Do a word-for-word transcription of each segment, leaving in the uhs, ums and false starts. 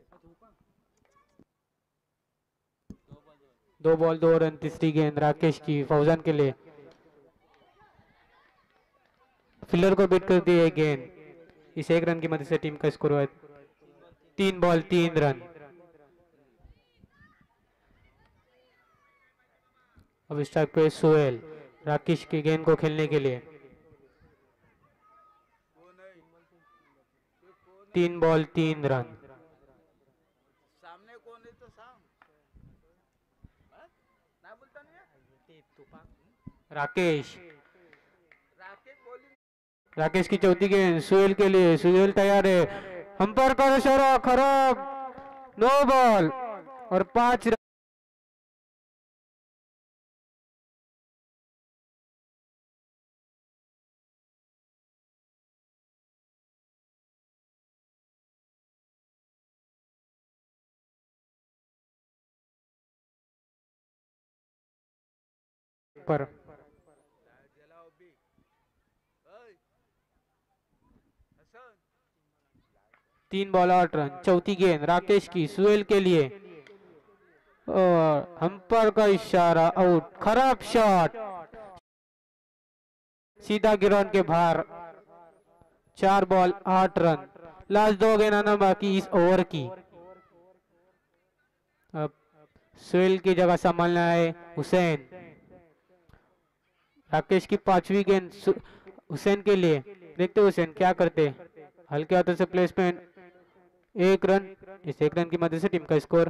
दो बॉल दो रन तीसरी गेंद राकेश की फौजान के लिए। फील्डर को बीट कर दी है गेंद। इस एक रन की मदद से टीम का स्कोर हुआ तीन बॉल तीन रन। अब स्ट्राइक पे सोहेल राकेश की गेंद को खेलने के लिए। तीन बॉल तीन रन। सामने कौन है तो साम ना बोलता नहीं राकेश राकेश बोली राकेश की चौथी गेंद सुहेल के लिए। सुहेल तैयार है। अंपायर का इशारा खराब। नो बॉल और पांच रन। पर तीन बॉल आठ रन। चौथी गेंद राकेश की सुहेल के लिए और अंपायर का इशारा आउट। खराब शॉट सीधा ग्राउंड के बाहर। चार बॉल आठ रन। लास्ट दो गेंद आना बाकी इस ओवर की। अब सुहेल की जगह संभालना है हुसैन। राकेश की पांचवी गेंद हुसैन के लिए। देखते हुसैन क्या करते। हल्के हाथों से प्लेसमेंट। एक रन। इस एक रन की मदद से टीम का स्कोर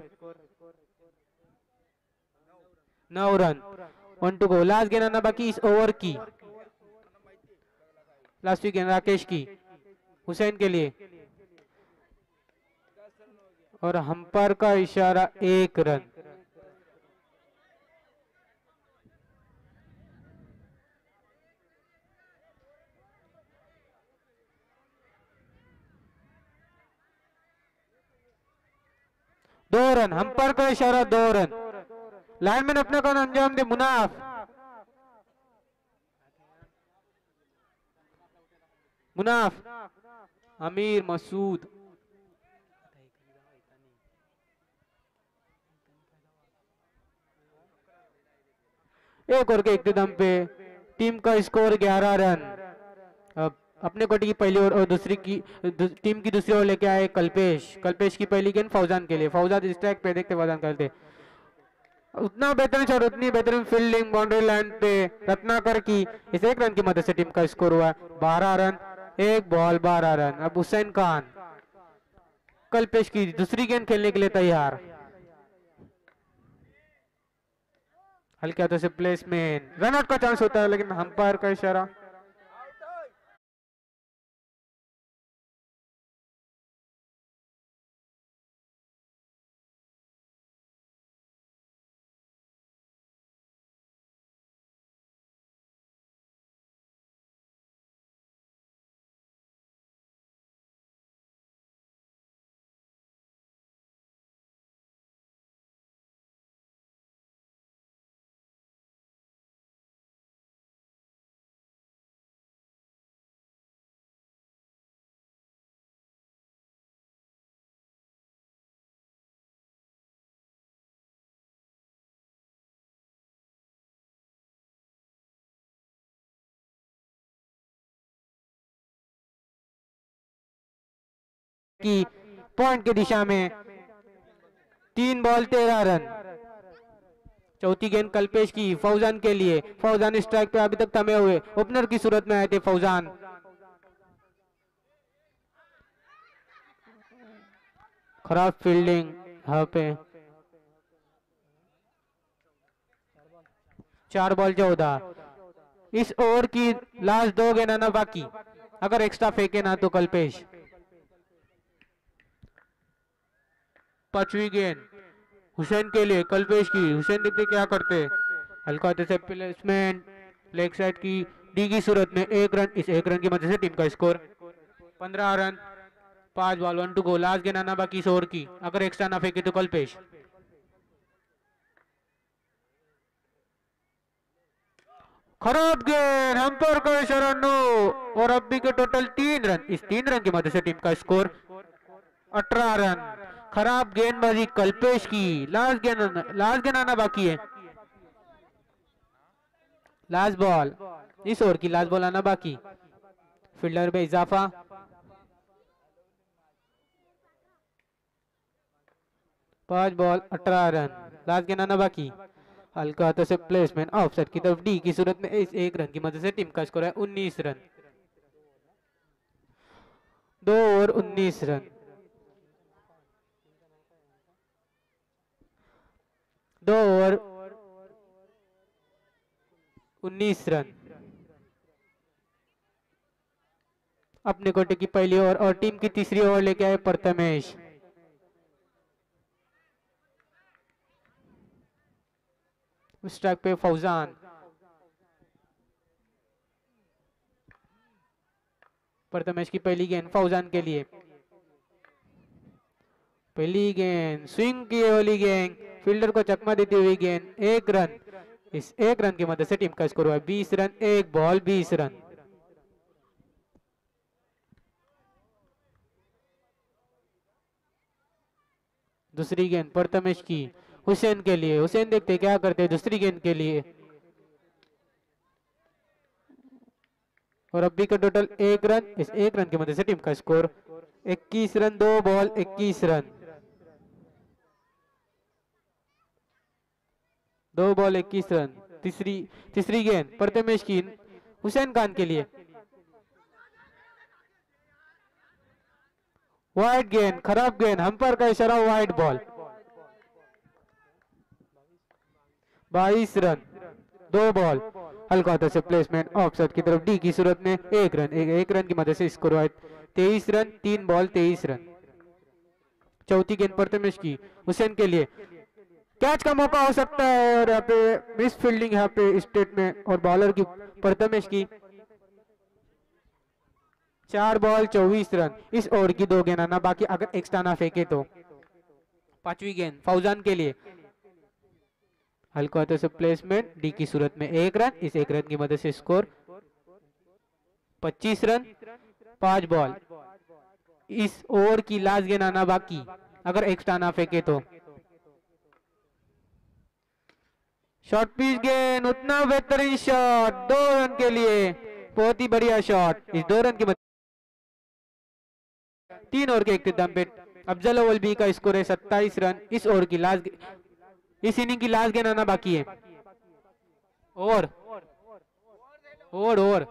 नौ run. One two go. Last गेंद आना बाकी इस ओवर की। लास्ट गेंद राकेश की हुसैन के लिए और अंपायर का इशारा एक रन। दो रन। अंपायर का इशारा दो रन। लाइनमैन अपने काम अंजाम दे। मुनाफ मुनाफ अमीर मसूद एक ओवर के इख्तिताम पे टीम का स्कोर ग्यारह रन। अब अपने कोटी की पहली ओवर और दूसरी की दू, टीम की दूसरी ओवर लेके आए कल्पेश। कल्पेश की पहली गेंद फौजान के लिए। फौजान स्ट्राइक पे। देखते फौजान करते उतना बेहतरीन शॉट उतनी बेहतरीन फील्डिंग बाउंड्री लाइन पे रत्नाकर की। इस एक रन की मदद से टीम का स्कोर हुआ बारह रन। एक बॉल बारह रन। अब हुसैन खान कल्पेश की दूसरी गेंद खेलने के लिए तैयार। हल्के हाथों से प्लेसमेंट। रन आउट का चांस होता है लेकिन अंपायर का इशारा। की पॉइंट की दिशा में तीन बॉल तेरह रन। चौथी गेंद कल्पेश की फौजान के लिए। फौजान स्ट्राइक पे अभी तक थमे हुए ओपनर की सूरत में आए थे फौजान। खराब फील्डिंग यहाँ पे। चार बॉल चौदह। इस ओवर की लास्ट दो गेंद आना बाकी। अगर एक्स्ट्रा फेंके ना तो कल्पेश। पांचवी गेंद हुसैन के लिए। कल्पेश की। हुसैन देखते क्या करते। हल्का से प्लेसमेंट लेग साइड की डी की सूरत में एक रन। इस एक रन की मदद से टीम का स्कोर पंद्रह रन। पांच ball one two go. Last गेंद आना बाकी इस ओवर की। अगर एक्स्ट्रा ना फेंके तो कल्पेश। खराब गेंद। अंपायर का इशारा नो और अब भी के टोटल तीन रन। इस तीन रन की मदद से टीम का स्कोर अठारह रन। खराब गेंदबाजी कल्पेश की। लास्ट गेंद लास्ट गेंद आना बाकी है। लास्ट बॉल, इस ओवर की लास्ट बॉल आना बाकी। फील्डर पे इजाफा। पांच बॉल अठारह रन। लास्ट गेंद आना बाकी। हल्का हाथों से प्लेसमेंट ऑफसाइड की तरफ डी की सूरत में इस एक रन की मदद से टीम का स्कोर है उन्नीस रन। दो ओवर उन्नीस रन। दो ओवर उन्नीस रन। अपने कोटे की पहली ओवर और टीम की तीसरी ओवर लेके आए प्रथमेश। स्ट्राइक पे फौजान। प्रथमेश की पहली गेंद फौजान के लिए। पहली गेंद स्विंग की वाली गेंद, फील्डर को चकमा देती हुई गेंद, एक रन। इस एक रन की मदद से टीम का स्कोर हुआ बीस रन। एक बॉल बीस रन। दूसरी गेंद प्रथमेश की हुसैन के लिए। हुसैन देखते क्या करते दूसरी गेंद के लिए। और अभी का टोटल एक रन। इस एक रन की मदद से टीम का स्कोर इक्कीस रन। दो बॉल इक्कीस रन। दो बॉल इक्कीस रन। तीसरी तीसरी गेंद प्रथमेश की हुसैन खान के लिए। वाइड गेंद, खराब गेंद, हम्पर का इशारा, वाइड बॉल। बाईस रन। दो बॉल। हल्का हाथों से प्लेसमेंट ऑफसाइड की तरफ डी की सूरत में एक रन। एक, एक रन की मदद से स्कोर हुआ तेईस रन। तीन बॉल तेईस रन। चौथी गेंद प्रथमेश की हुसैन के लिए। कैच का मौका हो सकता है और यहाँ पे मिस फील्डिंग यहाँ पे स्टेट में और बॉलर की प्रथमेश की। चार बॉल चौबीस रन। इस ओवर की दो गेंद आना बाकी अगर एक्स्ट्रा ना फेंके तो। पांचवी गेंद फौजान के लिए। हल्का हाथों से प्लेसमेंट डी की सूरत में एक रन। इस एक रन की मदद से स्कोर पच्चीस रन। पांच बॉल। इस ओवर की लास्ट गेंद आना बाकी अगर एक्स्ट्रा ना फेंके तो। शॉर्ट पिच गेंद, उतना बेहतरीन शॉट, दो रन के लिए, बहुत ही बढ़िया शॉट। इस दो रन की मदद तीन ओवर के इख्तिताम पे अफजल अव्वल बी का स्कोर है सत्ताईस रन। इस ओवर की लास्ट इस इनिंग की लास्ट गेंद आना बाकी है। ओवर ओवर ओवर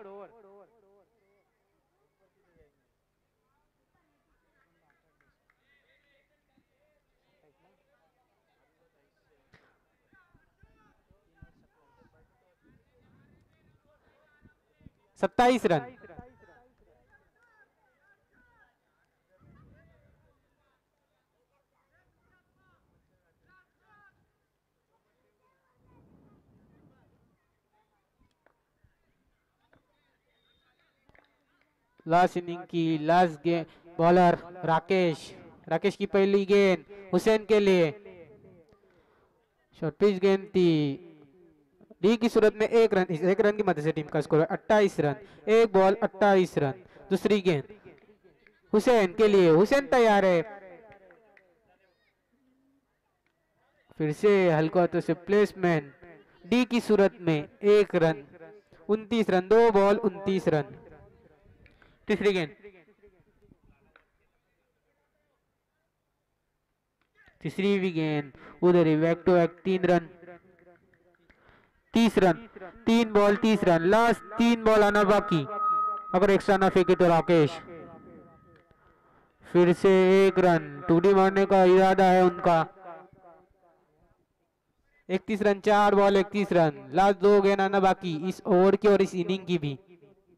सत्ताईस रन। लास्ट इनिंग की लास्ट गेंद बॉलर राकेश। राकेश की पहली गेंद हुसैन के लिए। शॉर्ट पिच गेंद थी डी की सूरत में एक रन। इस एक रन की मदद से टीम का स्कोर है अट्ठाईस रन। एक बॉल अट्ठाईस रन। दूसरी गेंद हुसैन के लिए। हुसैन तैयार है। फिर से हल्का हाथों से प्लेसमेंट डी की सूरत में एक रन। उनतीस रन। दो बॉल उनतीस रन। तीसरी गेंद तीसरी भी गेंद उधर ही बैक टू बैक तीन रन। तीस रन। तीन बॉल तीस रन। लास्ट तीन बॉल आना बाकी अगर एक्स्ट्रा ना फेंके तो राकेश। फिर से एक रन। टूडी मारने का इरादा है उनका। इकतीस रन। चार बॉल इकतीस रन। लास्ट दो गेंद आना बाकी इस ओवर की और इस इनिंग की भी।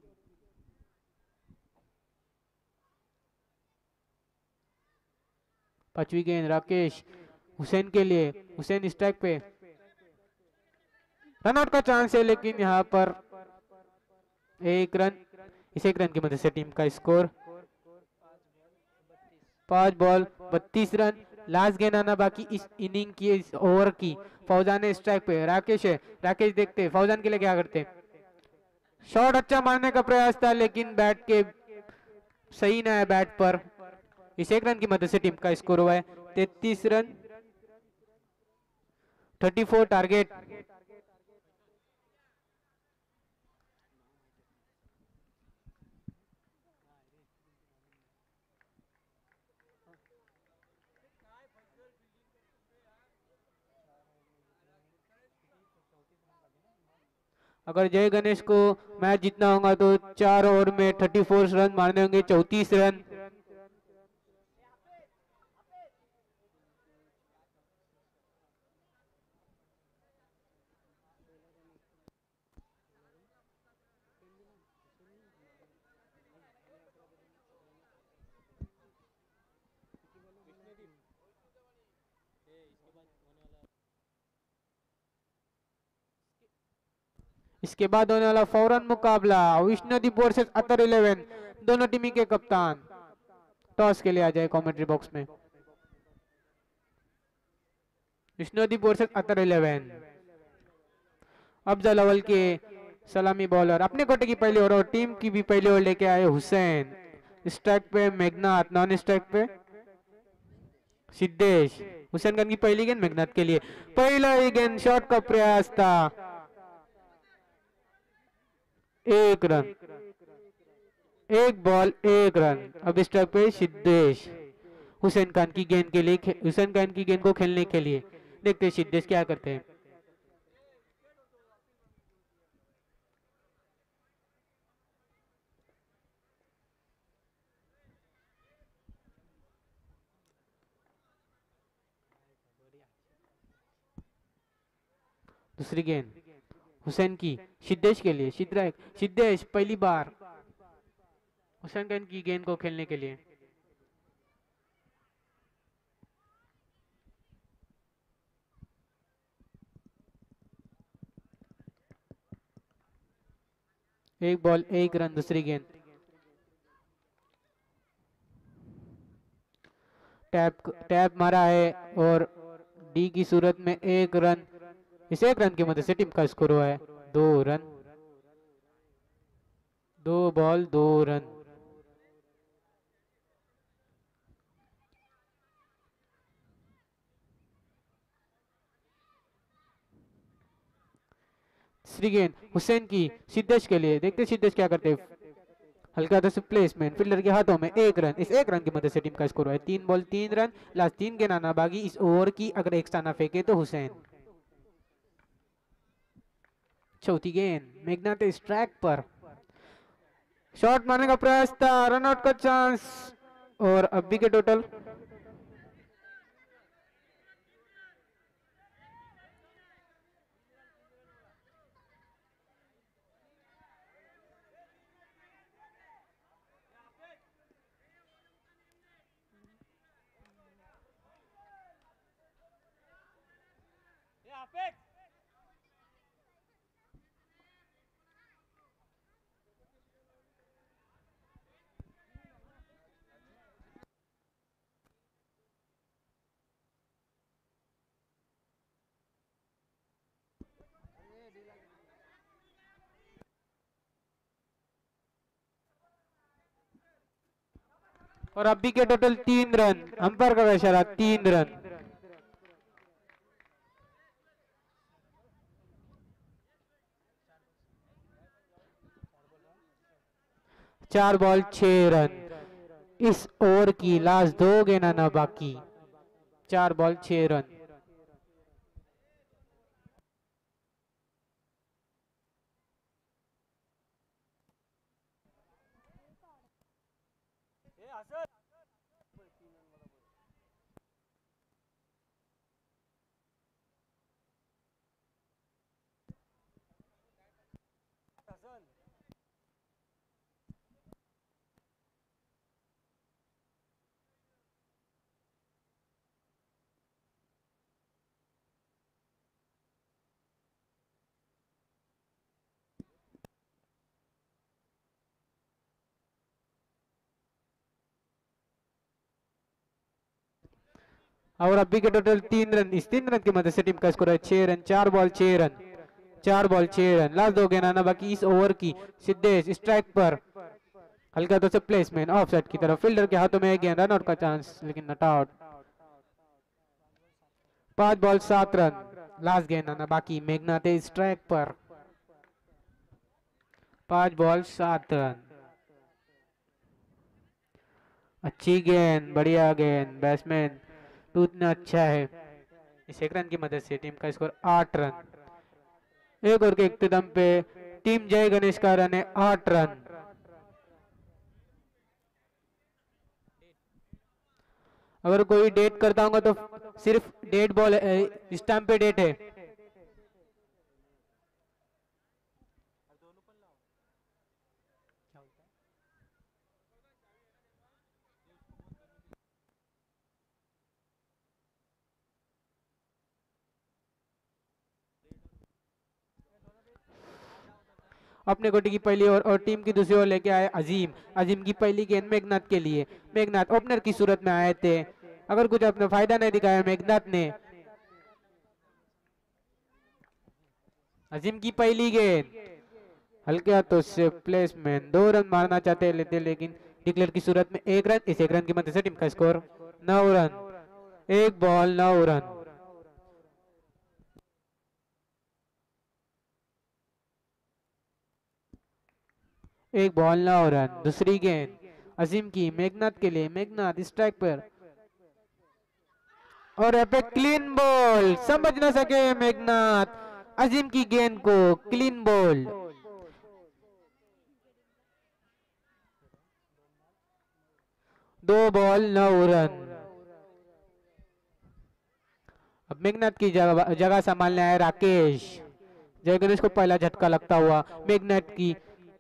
पांचवी गेंद राकेश हुसैन के लिए। हुसैन स्ट्राइक पे। रनआउट का चांस है लेकिन यहां पर एक रन। इस एक रन की मदद से टीम का स्कोर पांच बॉल बत्तीस रन। लास्ट गेंद आना बाकी इस इनिंग की इस ओवर की। फौजान ने स्ट्राइक पे। राकेश है। राकेश देखते फौजान के लिए क्या करते। शॉट अच्छा मारने का प्रयास था लेकिन बैट के सही ना है बैट पर। इस एक रन की मदद से टीम का स्कोर हुआ है तैतीस रन, थर्टी फोर टारगेट। अगर जय गणेश को मैच जीतना होगा तो चार ओवर में थर्टी फोर रन मारने होंगे, चौतीस रन। इसके बाद होने वाला फौरन मुकाबला विष्णुदीप वर्सेस अतर इलेवन, दोनों टीम के कप्तान टॉस के लिए आ जाए कमेंट्री बॉक्स में। Vishnudeep versus Atar eleven. अफजल अव्वल के सलामी बॉलर, अपने कोटे की पहली ओवर और टीम की भी पहली ओवर लेके आए हुसैन। स्ट्राइक पे मेघनाथ, नॉन स्ट्राइक पे सिद्धेश। हुसैन खान की पहली गेंद मेघनाथ के लिए, पहला ही गेंद शॉट का प्रयास था, एक रन, एक बॉल एक रन। अब स्ट्राइक पे सिद्धेश हुसैन खान की गेंद के लिए, हुसैन खान की गेंद को खेलने के लिए। देखते हैं सिद्धेश क्या करते हैं। दूसरी गेंद हुसैन की सिद्धेश के लिए, सिद्धेश सिद्धेश पहली बार हुसैन खान की गेंद को खेलने के लिए। एक बॉल एक रन दूसरी गेंद। टैप टैप मारा है और डी की सूरत में एक रन। इस एक रन की मदद से टीम का स्कोर हुआ है दो रन, दो बॉल दो रन। तीसरी गेंद हुसैन की सिद्धेश के लिए, देखते सिद्धेश क्या करते हैं। हल्का सा प्लेसमेंट फील्डर के हाथों में, एक रन। इस एक रन की मदद से टीम का स्कोर है तीन बॉल तीन रन। लास्ट तीन गेंद आना बाकी इस ओवर की, अगर एक स्थाना फेंके तो हुसैन। चौथी गेंद मेघनाथ स्ट्राइक पर, शॉट मारने का प्रयास था, रनआउट का चांस। और अभी के टोटल और अभी के टोटल तीन रन। अंपायर का इशारा तीन रन। चार बॉल छह रन। इस ओवर की लास्ट दो गेंद आना बाकी, चार बॉल छह रन। और अभी के टोटल तीन रन। इस तीन रन की मदद से टीम का स्कोर है छह रन। चार बॉल छह रन, चार बॉल छह रन। लास्ट दो गेंद आना बाकी इस ओवर की। सिद्धेश स्ट्राइक पर, हल्का तो से प्लेसमेंट ऑफ साइड की तरफ, फील्डर के हाथों में एक गेंद, रन आउट का चांस लेकिन नॉट आउट। पांच बॉल सात रन लास्ट गेंद आना बाकी मेघनाथ है स्ट्राइक पर पांच बॉल सात रन अच्छी गेंद बढ़िया गेंद बैट्समैन टूटना अच्छा है इस एक रन की मदद से टीम का स्कोर आठ रन एक ओवर के इख्तिताम पे टीम जय गणेश का रन है आठ रन अगर कोई डेट करता होगा तो सिर्फ डेट बॉल इस टाइम पे डेट है अपने कोटी की पहली ओवर और टीम की दूसरी ओर लेके आए अजीम अजीम की पहली गेंद मेघनाथ के लिए मेघनाथ ओपनर की सूरत में आए थे अगर कुछ अपना फायदा नहीं दिखाया मेघनाथ ने अजीम की पहली गेंद हल्के हाथों से प्लेसमेंट दो रन मारना चाहते लेते लेकिन डिक्लेयर की सूरत में एक रन इस एक रन की मदद से टीम का स्कोर नौ रन एक बॉल नौ रन एक बॉल नौ रन दूसरी गेंद अजीम की मेघनाथ के लिए मेघनाथ स्ट्राइक पर और यहाँ पे क्लीन बॉल समझ ना सके मेघनाथ अजीम की गेंद को क्लीन बॉल दो बॉल नौ रन अब मेघनाथ की जगह जगह संभालने आए राकेश जय गणेश को पहला झटका लगता हुआ मेघनाथ की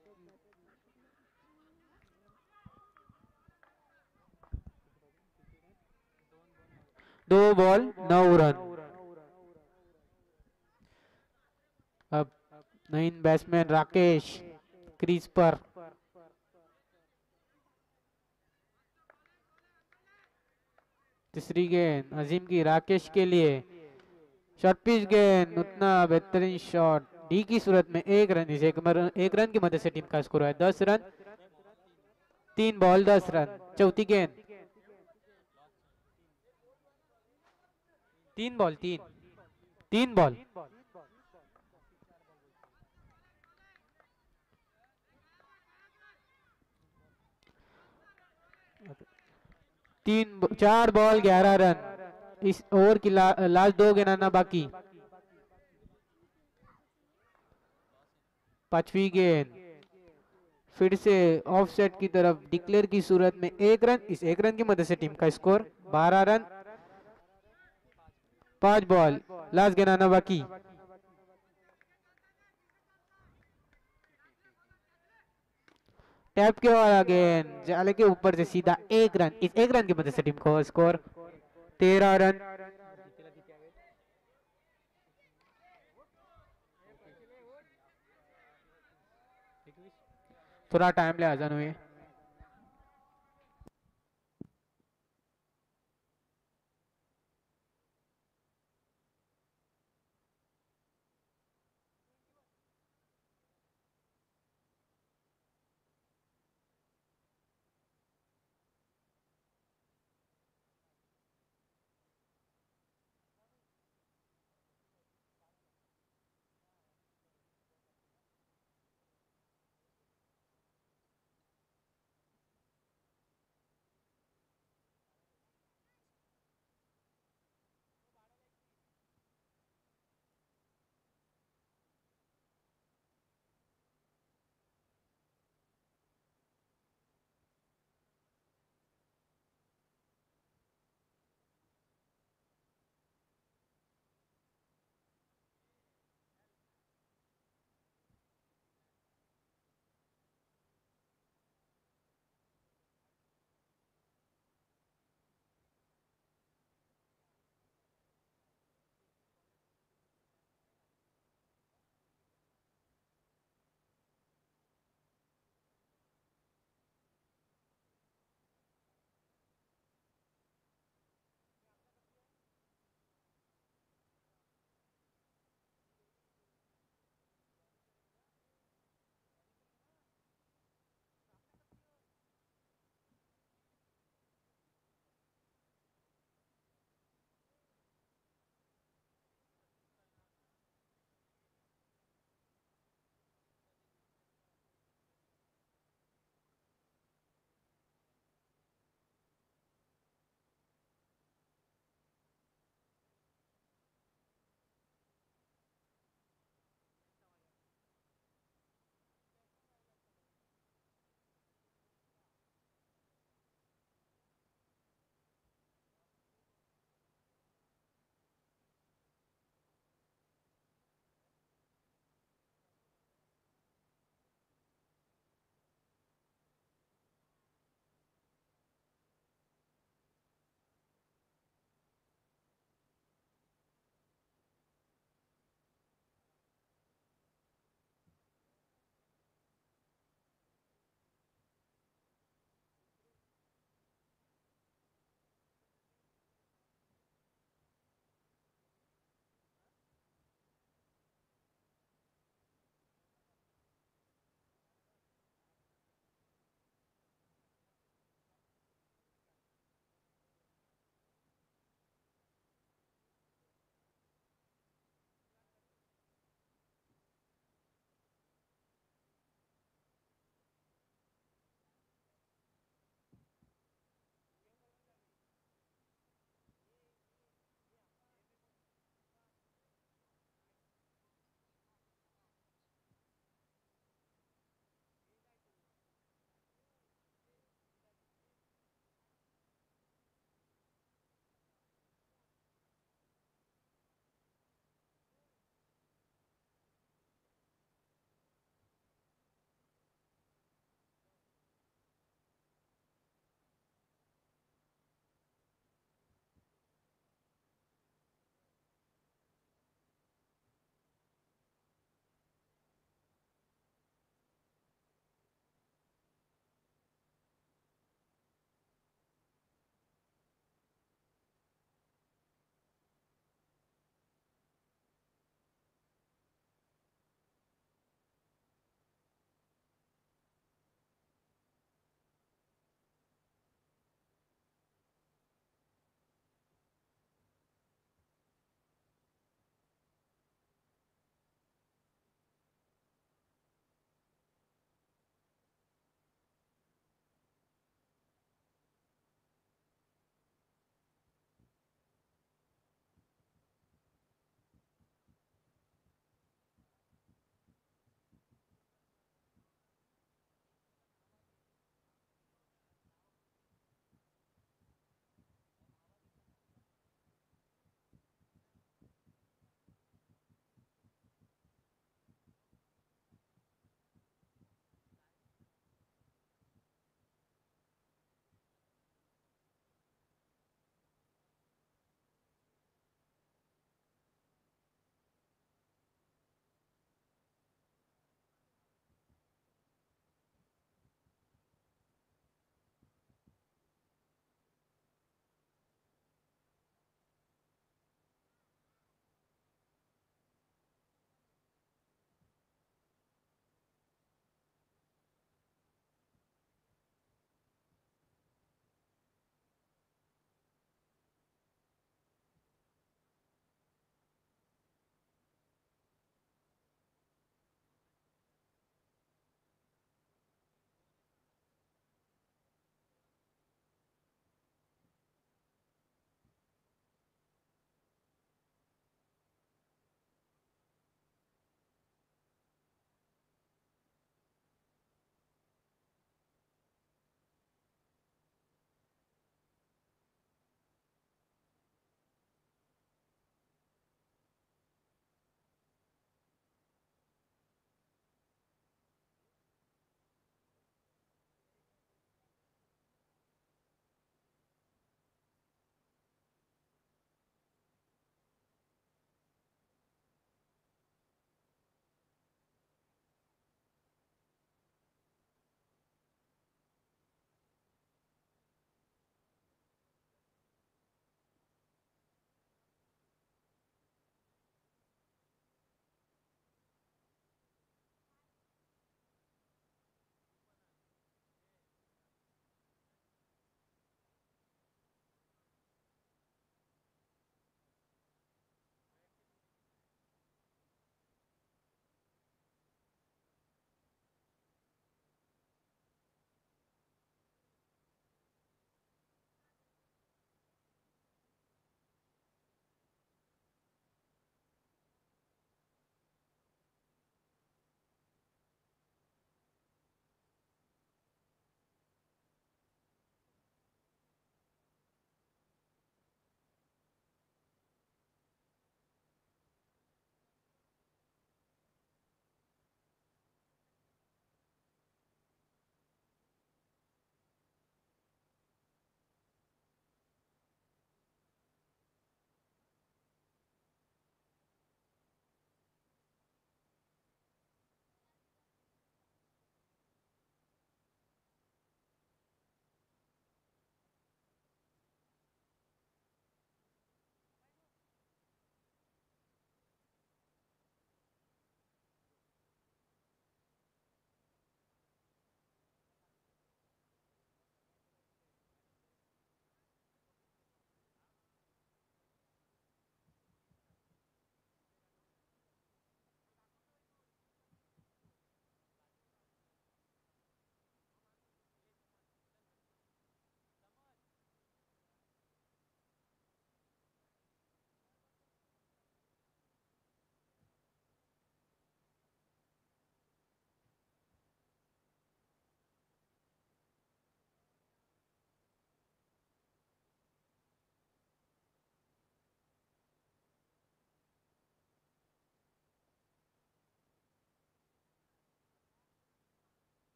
दो बॉल नौ रन अब नईन बैट्समैन राकेश क्रीज पर तीसरी गेंद अजीम की राकेश के लिए शॉर्ट पिच गेंद उतना बेहतरीन शॉट डी की सूरत में एक रन इसे एक, एक रन की मदद से टीम का स्कोर है दस रन तीन बॉल दस रन चौथी गेंद तीन बॉल तीन तीन बॉल तीन चार बॉल ग्यारह रन इस ओवर की ला, लास्ट दो गेंद आना बाकी पांचवी गेंद फिर से ऑफसेट की तरफ डिक्लेयर की सूरत में एक रन इस एक रन की मदद से टीम का स्कोर बारह रन पांच बॉल लास्ट गेंद आना बाकी टैप के वाला गेंद जाले के ऊपर से सीधा एक रन इस एक रन की मदद से टीम को स्कोर तेरह रन थोड़ा टाइम ले आजान हुए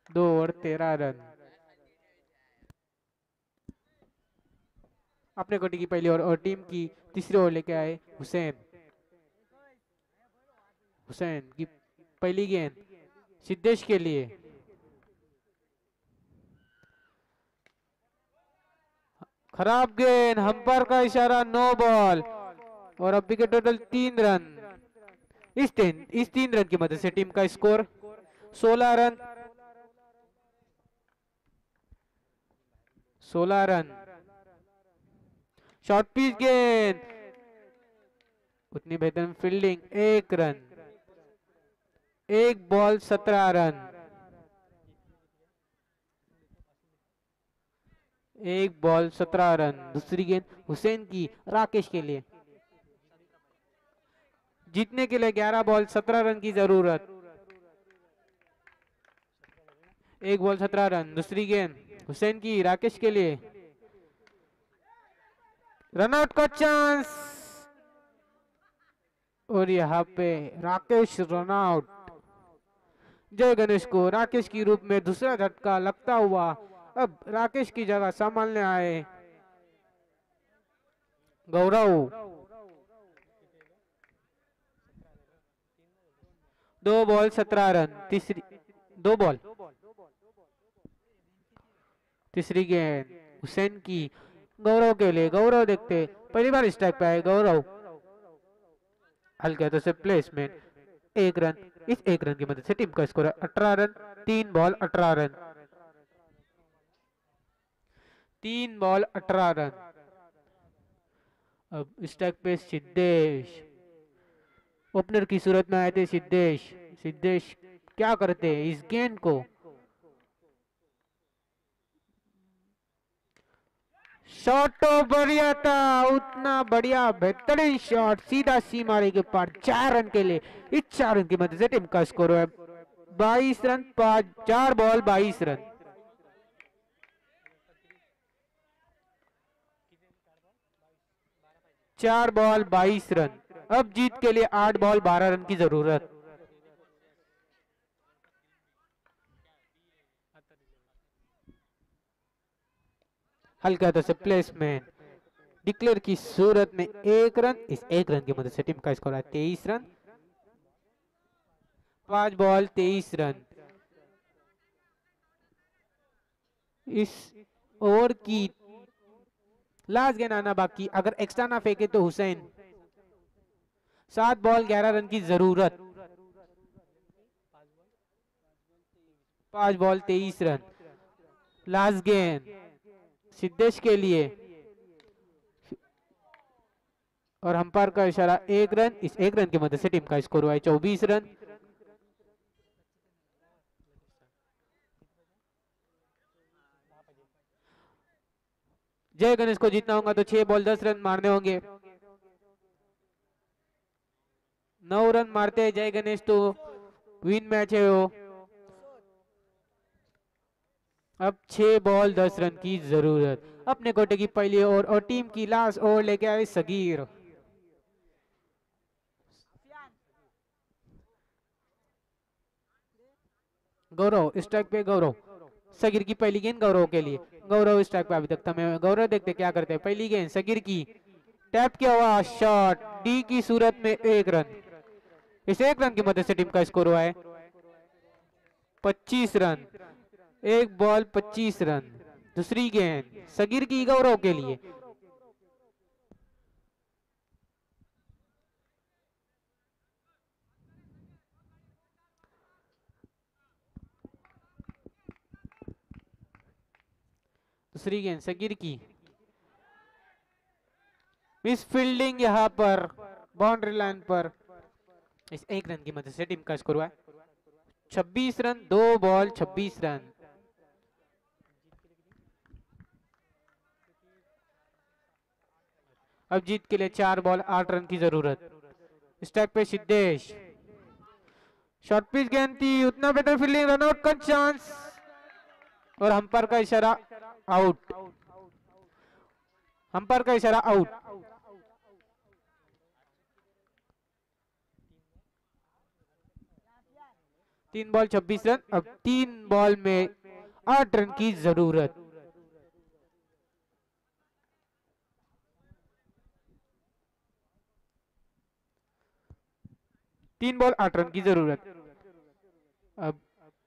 दो ओवर तेरह रन। अपने कोटी की पहली ओवर और टीम की तीसरी ओवर लेके आए हुसैन। हुसैन की पहली गेंद सिद्धेश के लिए। खराब गेंद, हम्पायर का इशारा, नो बॉल। और अभी के टोटल तीन रन। इस तीन इस तीन रन की मदद से टीम का स्कोर सोलह रन। सोलह रन। शॉर्ट पिच गेंद, उतनी बेहतर फील्डिंग, एक रन। एक बॉल सत्रह रन। एक बॉल सत्रह रन। दूसरी गेंद हुसैन की राकेश के लिए। जीतने के लिए ग्यारह बॉल सत्रह रन की जरूरत। एक बॉल सत्रह रन। दूसरी गेंद हुसैन की राकेश के लिए। रनआउट का चांस और यहाँ पे राकेश रनआउट। जय गणेश को राकेश की रूप में दूसरा झटका लगता हुआ अब राकेश की जगह संभालने आए गौरव। दो बॉल सत्रह रन। तीसरी दो बॉल तीसरी गेंद हुसैन की गौरव के लिए। गौरव देखते पहली बार स्ट्राइक पे आए गौरव। हल्के तो से प्लेसमेंट, एक रन। इस एक रन की मदद से टीम का स्कोर है अठारह रन। तीन बॉल अठारह रन। तीन बॉल अठारह रन। अब स्ट्राइक पे सिद्धेश। ओपनर की सूरत में आए थे सिद्धेश। सिद्धेश क्या करते हैं इस गेंद को। शॉट तो बढ़िया था, उतना बढ़िया बेहतरीन शॉट, सीधा सीमारे के पार, चार रन के लिए। इस चार रन की मदद से टीम का स्कोर है बाईस रन। पांच चार बॉल बाईस रन। चार बॉल बाईस रन। अब जीत के लिए आठ बॉल बारह रन की जरूरत। हल्का तो से प्लेसमेंट, डिक्लेयर की सूरत में एक रन। इस एक रन की मदद से टीम का स्कोर है तेईस रन। पांच बॉल तेईस रन। इस ओवर की लास्ट गेंद आना बाकी, अगर एक्स्ट्रा ना फेंके तो हुसैन। सात बॉल ग्यारह रन की जरूरत। पांच बॉल तेईस रन। लास्ट गेंद सिद्धेश के लिए और अंपायर का इशारा, एक रन। इस एक रन की मदद से टीम का स्कोर हुआ है चौबीस रन। जय गणेश को जीतना होगा तो छह बॉल दस रन मारने होंगे। नौ रन मारते हैं जय गणेश तो विन मैच है वो। अब छह बॉल दस रन की जरूरत। अपने कोटे की पहली ओवर और टीम की लास्ट ओवर लेके आए सगीर। गौरव स्ट्राइक पे। गौरव, सगीर की पहली गेंद गौरव के लिए। गौरव स्ट्राइक पे अभी तक थमे हुए। गौरव देखते क्या करते हैं। पहली गेंद सगीर की, टैप किया हुआ शॉट, डी की सूरत में एक रन। इस एक रन की मदद से टीम का स्कोर हुआ है पच्चीस रन। एक बॉल पच्चीस रन। दूसरी गेंद सगीर की गौरव के लिए। दूसरी गेंद सगीर की, मिस फील्डिंग यहाँ पर बाउंड्री लाइन पर। इस एक रन की मदद से टीम का स्कोर हुआ है छब्बीस रन। दो बॉल छब्बीस रन। अब जीत के लिए चार बॉल आठ रन की जरूरत। स्ट्राइक पे सिद्धेश, शॉर्ट पिच गेंद थी, उतना बेटर फील्डिंग, रनआउट का चांस और अंपायर का इशारा आउट। अंपायर का इशारा आउट। तीन बॉल छब्बीस रन। अब तीन बॉल में आठ रन की जरूरत। तीन बॉल आठ रन की जरूरत। अब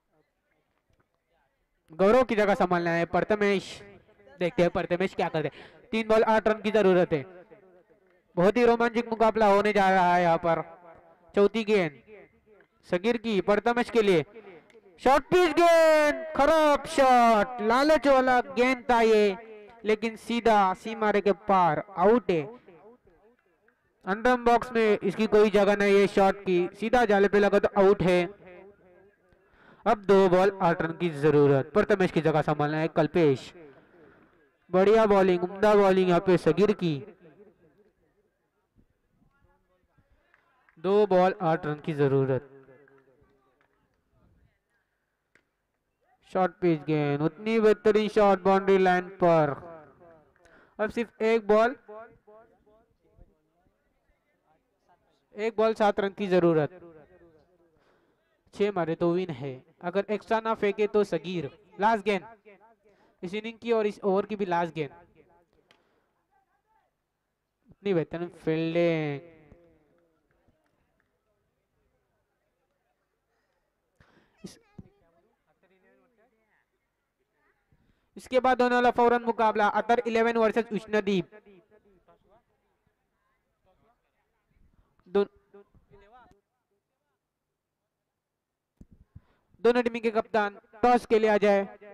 गौरव की जगह संभालना है प्रथमेश। देखते हैं प्रथमेश क्या करते हैं। तीन बॉल आठ रन की जरूरत है। बहुत ही रोमांचक मुकाबला होने जा रहा है यहाँ पर। चौथी गेंद सगीर की प्रथमेश के लिए। शॉर्ट पिच गेंद, खराब शॉट, लालच वाला गेंद था ये, लेकिन सीधा सीमा के पार, आउट है। अंडरम बॉक्स में इसकी कोई जगह नहीं है। शॉट की सीधा जाले पे लगा तो आउट है। अब दो बॉल आठ रन की जरूरत। प्रथमेश की जगह संभालना है कल्पेश। बढ़िया बॉलिंग, उम्दा बॉलिंग यहाँ पे सगीर की। दो बॉल आठ रन की जरूरत। शॉर्ट पिच गेंद, उतनी बेहतरीन शॉट बाउंड्री लाइन पर। अब सिर्फ एक बॉल एक बॉल सात रन की जरूरत। छह मारे तो विन है। अगर एक्स्ट्रा ना फेंके तो सगीर। लास्ट गेंद इस इनिंग की और इस ओवर की भी लास्ट गेंद। इतनी बेहतरीन फील्डिंग। इस, इसके बाद होने वाला फौरन मुकाबला अतर इलेवन वर्सेस उष्णदीप। दो, दोनों टीम के कप्तान टॉस के लिए आ जाए।